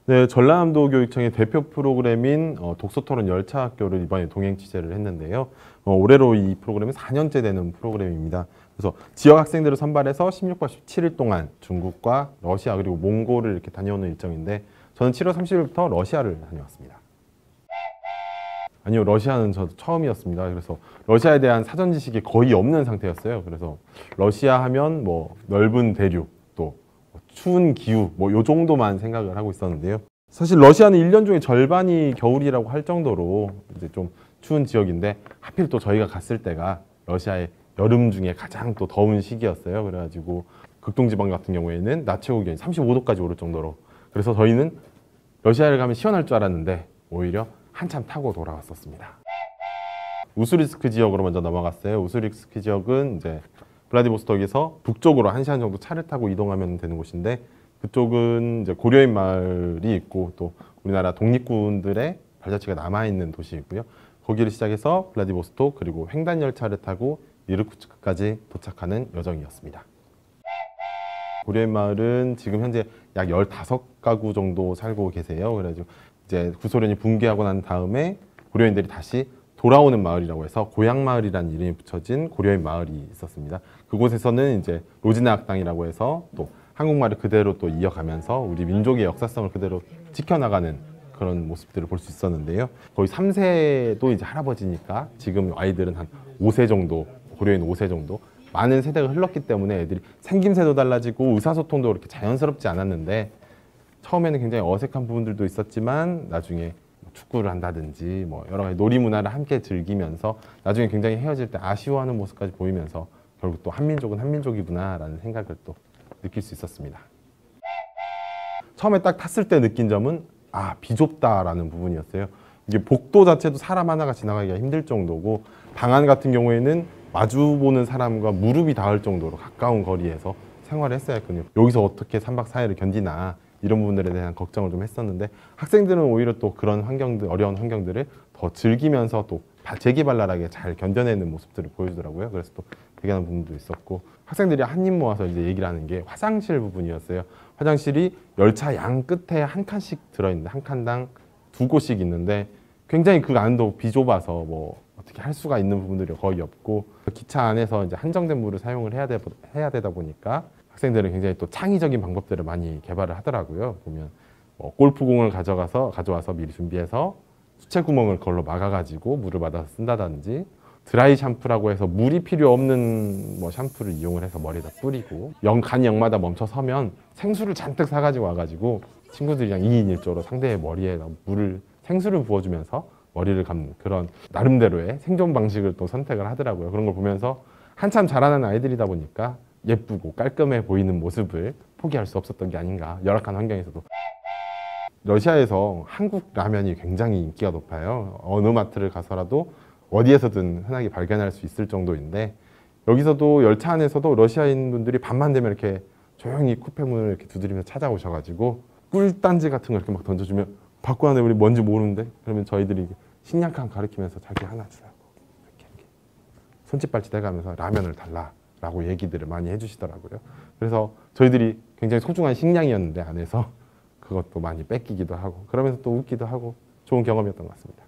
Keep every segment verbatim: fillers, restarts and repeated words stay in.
네, 전라남도 교육청의 대표 프로그램인 어, 독서토론 열차학교를 이번에 동행 취재를 했는데요. 어, 올해로 이 프로그램은 사 년째 되는 프로그램입니다. 그래서 지역 학생들을 선발해서 십육과 십칠 일 동안 중국과 러시아 그리고 몽골을 이렇게 다녀오는 일정인데 저는 칠월 삼십일부터 러시아를 다녀왔습니다. 아니요, 러시아는 저도 처음이었습니다. 그래서 러시아에 대한 사전 지식이 거의 없는 상태였어요. 그래서 러시아 하면 뭐 넓은 대륙, 또 추운 기후, 뭐 요 정도만 생각을 하고 있었는데요. 사실 러시아는 일 년 중에 절반이 겨울이라고 할 정도로 이제 좀 추운 지역인데 하필 또 저희가 갔을 때가 러시아의 여름 중에 가장 또 더운 시기였어요. 그래가지고 극동지방 같은 경우에는 낮 최고 기온이 삼십오 도까지 오를 정도로, 그래서 저희는 러시아를 가면 시원할 줄 알았는데 오히려 한참 타고 돌아왔었습니다. 우스리스크 지역으로 먼저 넘어갔어요. 우스리스크 지역은 이제 블라디보스톡에서 북쪽으로 한 시간 정도 차를 타고 이동하면 되는 곳인데, 그쪽은 이제 고려인 마을이 있고 또 우리나라 독립군들의 발자취가 남아있는 도시이고요. 거기를 시작해서 블라디보스톡 그리고 횡단 열차를 타고 이르쿠츠크까지 도착하는 여정이었습니다. 고려인 마을은 지금 현재 약 열다섯 가구 정도 살고 계세요. 그래가지고 이제 구소련이 붕괴하고 난 다음에 고려인들이 다시 돌아오는 마을이라고 해서 고향마을이라는 이름이 붙여진 고려인 마을이 있었습니다. 그곳에서는 이제 로지나 학당이라고 해서 또 한국말을 그대로 또 이어가면서 우리 민족의 역사성을 그대로 지켜나가는 그런 모습들을 볼 수 있었는데요. 거의 삼 세도 이제 할아버지니까 지금 아이들은 한 오 세 정도, 고려인 오 세 정도, 많은 세대가 흘렀기 때문에 애들이 생김새도 달라지고 의사소통도 그렇게 자연스럽지 않았는데, 처음에는 굉장히 어색한 부분들도 있었지만 나중에 축구를 한다든지 뭐 여러 가지 놀이 문화를 함께 즐기면서 나중에 굉장히 헤어질 때 아쉬워하는 모습까지 보이면서 결국 또 한민족은 한민족이구나라는 생각을 또 느낄 수 있었습니다. 처음에 딱 탔을 때 느낀 점은 아, 비좁다라는 부분이었어요. 이게 복도 자체도 사람 하나가 지나가기가 힘들 정도고, 방안 같은 경우에는 마주보는 사람과 무릎이 닿을 정도로 가까운 거리에서 생활을 했어야 했거든요. 여기서 어떻게 삼 박 사 일을 견디나 이런 부분들에 대한 걱정을 좀 했었는데, 학생들은 오히려 또 그런 환경들, 어려운 환경들을 더 즐기면서 또 재기발랄하게 잘 견뎌내는 모습들을 보여주더라고요. 그래서 또 대견한 부분도 있었고, 학생들이 한 입 모아서 이제 얘기를 하는 게 화장실 부분이었어요. 화장실이 열차 양 끝에 한 칸씩 들어있는데 한 칸당 두 곳씩 있는데 굉장히 그 안도 비좁아서 뭐 어떻게 할 수가 있는 부분들이 거의 없고, 기차 안에서 이제 한정된 물을 사용을 해야, 되, 해야 되다 보니까 학생들은 굉장히 또 창의적인 방법들을 많이 개발을 하더라고요. 보면 뭐 골프공을 가져가서 가져와서 미리 준비해서 수채 구멍을 그걸로 막아가지고 물을 받아서 쓴다든지, 드라이 샴푸라고 해서 물이 필요 없는 뭐 샴푸를 이용을 해서 머리에다 뿌리고, 영, 간 역마다 멈춰 서면 생수를 잔뜩 사가지고 와가지고 친구들이랑 이 인 일 조로 상대의 머리에 물을, 생수를 부어주면서 머리를 감는 그런 나름대로의 생존 방식을 또 선택을 하더라고요. 그런 걸 보면서 한참 자라는 아이들이다 보니까 예쁘고 깔끔해 보이는 모습을 포기할 수 없었던 게 아닌가. 열악한 환경에서도. 러시아에서 한국 라면이 굉장히 인기가 높아요. 어느 마트를 가서라도 어디에서든 흔하게 발견할 수 있을 정도인데, 여기서도 열차 안에서도 러시아인 분들이 밤만 되면 이렇게 조용히 쿠페 문을 이렇게 두드리면서 찾아오셔가지고 꿀단지 같은 걸 이렇게 막 던져주면 받고 하는데 우리 뭔지 모르는데, 그러면 저희들이 식량칸 가리키면서 자기 하나 주라고 이렇게, 이렇게 손짓발짓 해가면서 라면을 달라라고 얘기들을 많이 해주시더라고요. 그래서 저희들이 굉장히 소중한 식량이었는데 안에서 그것도 많이 뺏기기도 하고, 그러면서 또 웃기도 하고 좋은 경험이었던 것 같습니다.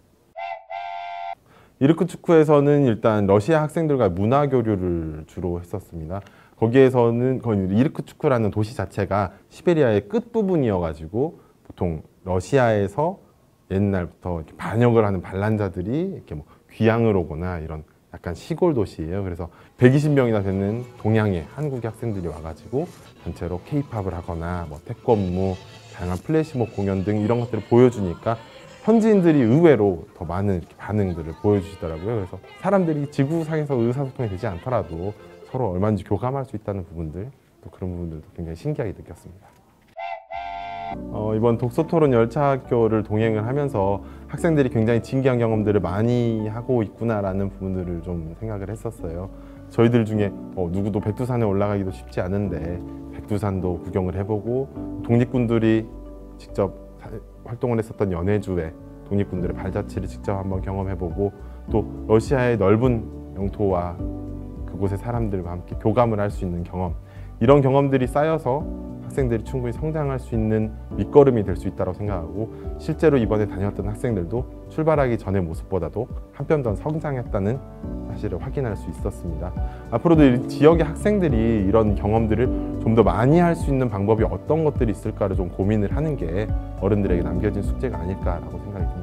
이르쿠츠크에서는 일단 러시아 학생들과 문화 교류를 주로 했었습니다. 거기에서는 이르쿠츠크라는 도시 자체가 시베리아의 끝부분이어가지고 보통 러시아에서 옛날부터 이렇게 반역을 하는 반란자들이 이렇게 뭐 귀향을 오거나 이런 약간 시골 도시예요. 그래서 백이십 명이나 되는 동양의 한국의 학생들이 와가지고 전체로 케이팝을 하거나 뭐 태권무, 다양한 플래시몹 공연 등 이런 것들을 보여주니까 현지인들이 의외로 더 많은 이렇게 반응들을 보여주시더라고요. 그래서 사람들이 지구상에서 의사소통이 되지 않더라도 서로 얼마든지 교감할 수 있다는 부분들, 또 그런 부분들도 굉장히 신기하게 느꼈습니다. 어, 이번 독서토론 열차학교를 동행을 하면서 학생들이 굉장히 진기한 경험들을 많이 하고 있구나라는 부분들을 좀 생각을 했었어요. 저희들 중에 어, 누구도 백두산에 올라가기도 쉽지 않은데 백두산도 구경을 해보고, 독립군들이 직접 활동을 했었던 연해주에 독립군들의 발자취를 직접 한번 경험해보고, 또 러시아의 넓은 영토와 그곳의 사람들과 함께 교감을 할 수 있는 경험, 이런 경험들이 쌓여서 학생들이 충분히 성장할 수 있는 밑거름이 될 수 있다고 생각하고, 실제로 이번에 다녔던 학생들도 출발하기 전의 모습보다도 한 뼘 더 성장했다는 사실을 확인할 수 있었습니다. 앞으로도 이 지역의 학생들이 이런 경험들을 좀 더 많이 할 수 있는 방법이 어떤 것들이 있을까를 좀 고민을 하는 게 어른들에게 남겨진 숙제가 아닐까라고 생각이 듭니다.